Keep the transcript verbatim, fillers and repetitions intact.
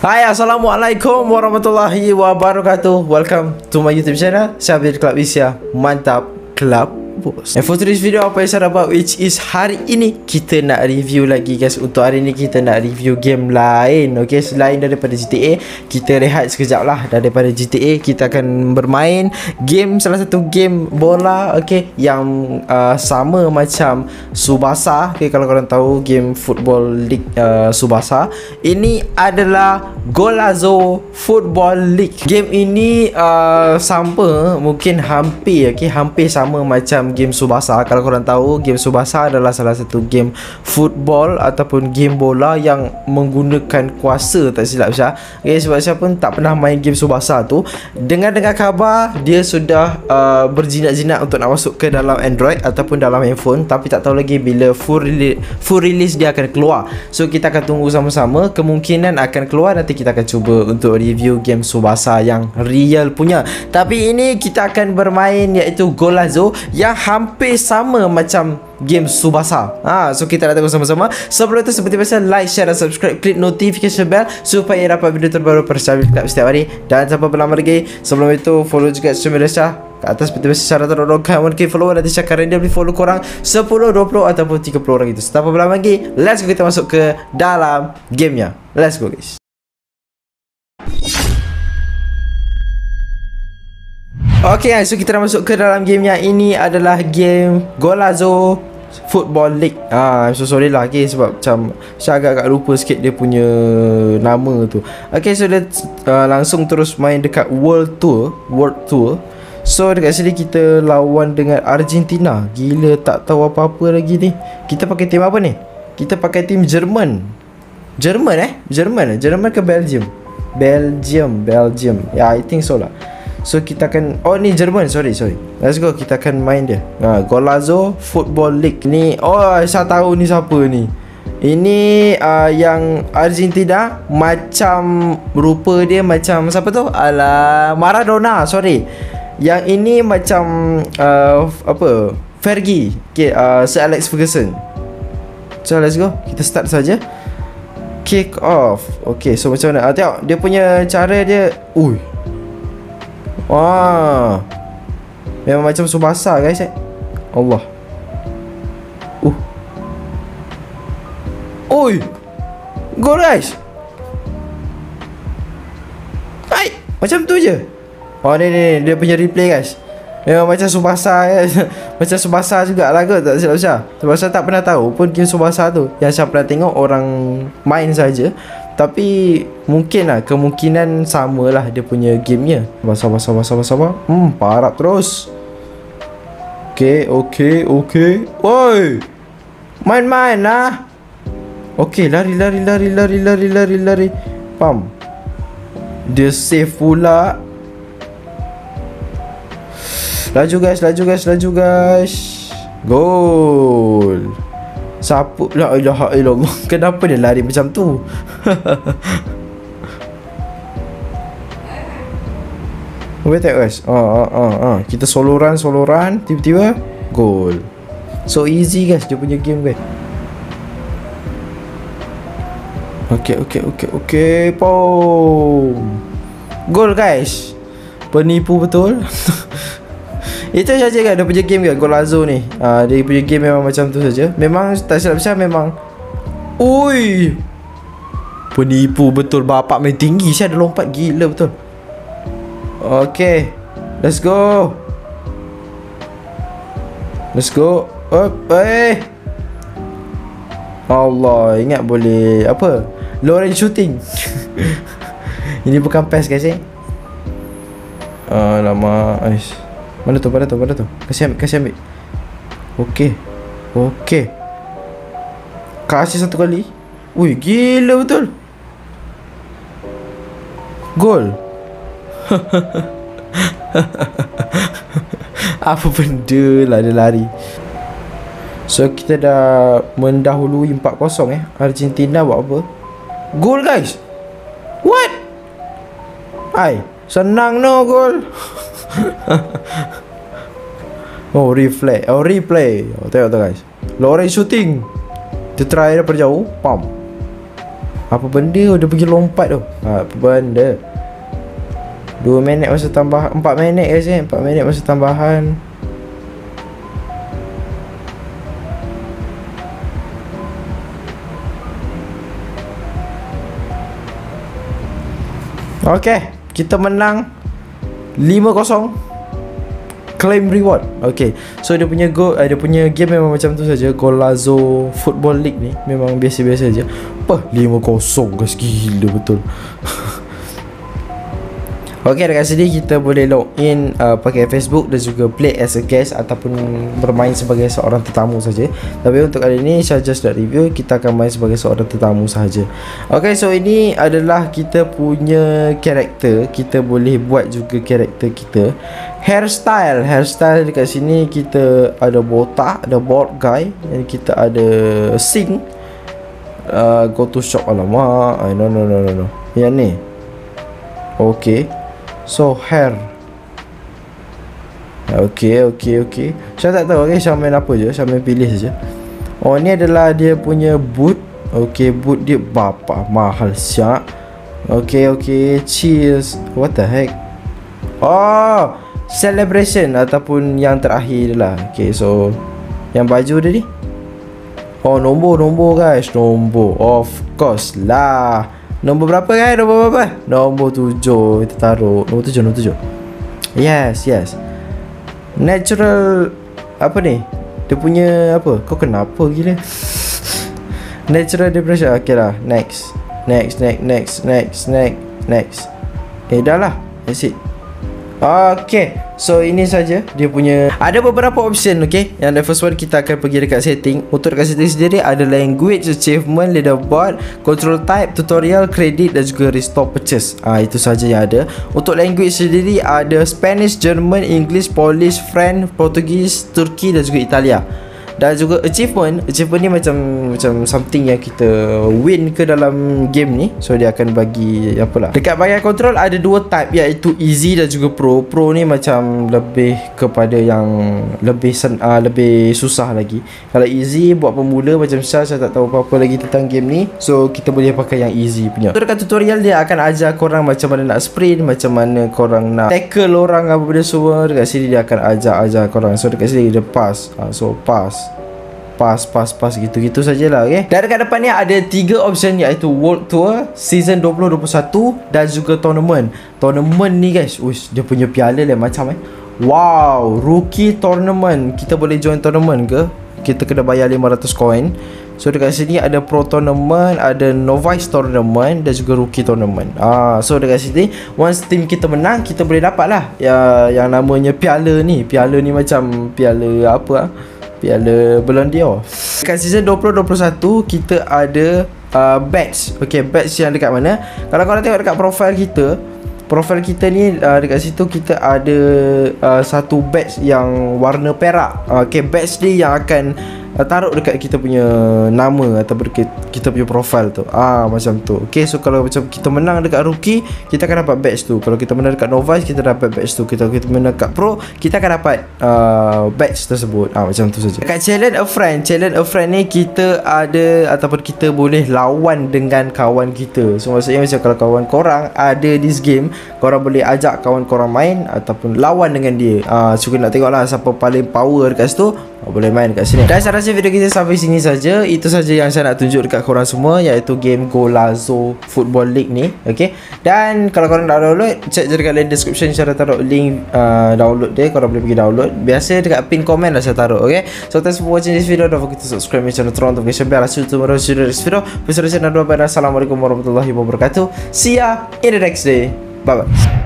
Hai, Assalamualaikum warahmatullahi wabarakatuh. Welcome to my YouTube channel, Syabir Club Asia. Mantap Club Bos. And for today's video, apa yang saya dapat, which is hari ini kita nak review lagi guys. Untuk hari ini kita nak review game lain, okay, selain daripada G T A. Kita rehat sekejap lah daripada G T A. Kita akan bermain game, salah satu game bola, okay, yang uh, sama macam Tsubasa. Okay, kalau korang tahu game football league uh, Tsubasa, ini adalah Golazo Football League. Game ini uh, sama, mungkin hampir, okay, hampir sama macam game Tsubasa. Kalau korang tahu, game Tsubasa adalah salah satu game football ataupun game bola yang menggunakan kuasa, tak silap saya. Okay, sebab saya pun tak pernah main game Tsubasa tu. Dengar-dengar khabar dia sudah uh, berjinak-jinak untuk nak masuk ke dalam Android ataupun dalam handphone, tapi tak tahu lagi bila full release, full release dia akan keluar. So kita akan tunggu sama-sama. Kemungkinan akan keluar, nanti kita akan cuba untuk review game Tsubasa yang real punya. Tapi ini kita akan bermain iaitu Golazo yang hampir sama macam game Tsubasa. Ha, so kita nak tengok sama-sama. Sebelum itu, seperti biasa, like, share dan subscribe, klik notification bell supaya dapat video terbaru Persahabatan Club setiap hari. Dan tanpa berlama lagi, sebelum itu follow juga social media Syah kat atas seperti biasa. Syarat terdorongkan one K follower. Nanti Syah akan randomly follow korang sepuluh, dua puluh ataupun tiga puluh orang itu. Tanpa berlama lagi, let's go, kita masuk ke dalam gamenya. Let's go guys. Okay guys, so kita dah masuk ke dalam gamenya. Ini adalah game Golazo Football League. Ah, I'm so sorry lah, okay, sebab macam saya agak-agak lupa sikit dia punya nama tu. Okay, so dia uh, langsung terus main dekat World Tour. World Tour. So dekat sini kita lawan dengan Argentina. Gila, tak tahu apa-apa lagi ni. Kita pakai tim apa ni? Kita pakai tim Jerman. Jerman eh? Jerman Jerman ke Belgium? Belgium, Belgium. Ya, yeah, I think so lah. So kita akan, oh ni Jerman, sorry sorry. Let's go, kita akan main dia. Ha, Golazo Football League ni. Oh, saya tahu ni siapa ni. Ini uh, yang Argentina, macam rupa dia macam siapa tu? Alah, Maradona, sorry. Yang ini macam uh, apa? Fergie. Okay, uh, Sir Alex Ferguson. So let's go, kita start saja. Kick off. Okay, so macam mana? Ah, tengok dia punya cara dia. Ui. Wah, memang macam Tsubasa guys eh. Allah. Uh. Oi. Gol guys. Hai, macam tu je. Oh ni ni dia punya replay guys. Memang macam Tsubasa guys. Macam Tsubasa jugalah kot, tak silap saya. Tsubasa tak pernah tahu pun game Tsubasa tu. Yang saya pernah tengok orang main saja. Tapi mungkin lah, kemungkinan samalah dia punya gamenya. Sabar, sabar, sabar, sabar. Hmm, parah terus. Okay, okay, okay. Woi, main-main lah. Okay, lari, lari, lari, lari, lari, lari, lari. Pam. Dia save pula. Laju guys, laju guys, laju guys. Gol. Sapu, la ilaha illallah. Kenapa dia lari macam tu? Wait guys. Ah ah ah ah. Kita solo run, solo run, tiba-tiba gol. So easy guys dia punya game guys. Okay, okay, okay, okay. Boom. Gol guys. Penipu betul. Itu saja kan dia punya game kan, Golazo ni. uh, Dia punya game memang macam tu saja. Memang tak silap saya memang. Ui, penipu betul. Bapak main tinggi, saya ada lompat gila betul. Okay, let's go. Let's go. Up, eh. Allah, ingat boleh apa? Low range shooting. Ini bukan P E S guys eh. Alamak, ais. Mana tu, mana tu, mana tu? Kasih ambil, kasih ambil. Okey. Okey. Kasih satu kali. Ui, gila betul. Gol. Apa benda lah dia lari. So kita dah mendahului empat kosong eh. Argentina buat apa? Gol guys. What? Hai, senang no gol. Oh, replay. Oh, replay. Oh, tengok tu guys. Low range shooting. Dia try daripada jauh. Pam. Apa benda? Dia pergi lompat tu. Ha, apa benda? dua minit masa tambah, empat minit guys eh. empat minit masa tambahan. Okay, kita menang lima kosong. Claim reward. Okay, so dia punya go, uh, dia punya game memang macam tu saja. Golazo Football League ni memang biasa-biasa saja. Apa? lima kosong guys, gila betul. Okay, dekat sini kita boleh login uh, pakai Facebook dan juga play as a guest ataupun bermain sebagai seorang tetamu saja. Tapi untuk kali ini saya just nak review, kita akan main sebagai seorang tetamu sahaja. Okay, so ini adalah kita punya karakter. Kita boleh buat juga karakter kita. Hairstyle, hairstyle dekat sini kita ada botak, ada bald guy, dan kita ada sing. Uh, go to shop, alamak. Uh, no no no no no. Yang ni. Okay. So hair. Okay, okay, okay. Saya tak tahu, okay, saya main apa je. Saya main pilih saja. Oh, ni adalah dia punya boot. Okay, boot dia bapa mahal siap. Okay, okay. Cheers. What the heck? Oh, celebration ataupun yang terakhir lah. Okay, so yang baju dia ni. Oh, nombor, nombor guys. Nombor, of course lah. Nombor berapa guys? Nombor berapa? Nombor tujuh. Kita taruh nombor tujuh, nombor tujuh. Yes, yes. Natural. Apa ni? Dia punya apa? Kau kenapa gila? Natural depression. Okay lah. Next. Next, next, next, next, next, next. Eh, dah lah. That's it. Okay, so ini saja dia punya. Ada beberapa option, okay. Yang the first one kita akan pergi dekat setting. Untuk dekat setting sendiri ada language, achievement, leaderboard, control type, tutorial, credit dan juga restore purchase. Ah, itu saja yang ada. Untuk language sendiri ada Spanish, German, English, Polish, French, Portugese, Turki dan juga Italia. Dan juga achievement. Achievement ni macam macam something yang kita win ke dalam game ni. So dia akan bagi apalah. Dekat bahagian control ada dua type, iaitu easy dan juga pro. Pro ni macam lebih kepada yang lebih sen, uh, lebih susah lagi. Kalau easy buat pemula macam saya, saya tak tahu apa-apa lagi tentang game ni. So kita boleh pakai yang easy punya. So dekat tutorial dia akan ajar korang macam mana nak sprint, macam mana korang nak tackle orang, apa benda semua. Dekat sini dia akan ajar-ajar korang. So dekat sini dia pass. uh, So pass Pas, pas, pas, gitu-gitu sajalah, okay. Dan dekat depan ni ada tiga option, iaitu World Tour, Season dua puluh dua puluh satu dan juga Tournament. Tournament ni guys, uish, dia punya piala lain macam eh. Wow, Rookie Tournament. Kita boleh join tournament ke? Kita kena bayar lima ratus koin. So dekat sini ada Pro Tournament, ada Novice Tournament dan juga Rookie Tournament. Ah, so dekat sini once team kita menang, kita boleh dapat lah ya, yang namanya piala ni. Piala ni macam piala apa ah? Piala Ballon d'Or. Dekat season dua puluh dua puluh satu kita ada uh, badge. Okay, badge yang dekat mana? Kalau korang tengok dekat profile kita, profile kita ni uh, dekat situ kita ada uh, satu badge yang warna perak. uh, Okay, badge ni yang akan uh, taruh dekat kita punya nama ataupun kita punya profile tu. Ah, macam tu. Okay, so kalau macam kita menang dekat rookie, kita akan dapat badge tu. Kalau kita menang dekat novice, kita dapat badge tu. Kita kita menang dekat pro, kita akan dapat uh, badge tersebut. Ah, macam tu saja. Dekat challenge a friend, challenge a friend ni kita ada ataupun kita boleh lawan dengan kawan kita. So maksudnya macam kalau kawan korang ada this game, korang boleh ajak kawan korang main ataupun lawan dengan dia. Ah, so kita nak tengok lah siapa paling power dekat situ. Oh, boleh main kat sini. Dan saya rasa video kita sampai sini saja. Itu saja yang saya nak tunjuk dekat korang semua, iaitu game Golazo Football League ni. Okay. Dan kalau korang nak download, check je dekat link description. Saya dah taruh link uh, download dia. Korang boleh pergi download. Biasa dekat pin comment lah saya taruh. Okay. So thanks for watching this video. Don't forget to subscribe my channel, turn on notification bell. I'll see you tomorrow in the next video. Assalamualaikum warahmatullahi wabarakatuh. See ya in the next day. Bye bye.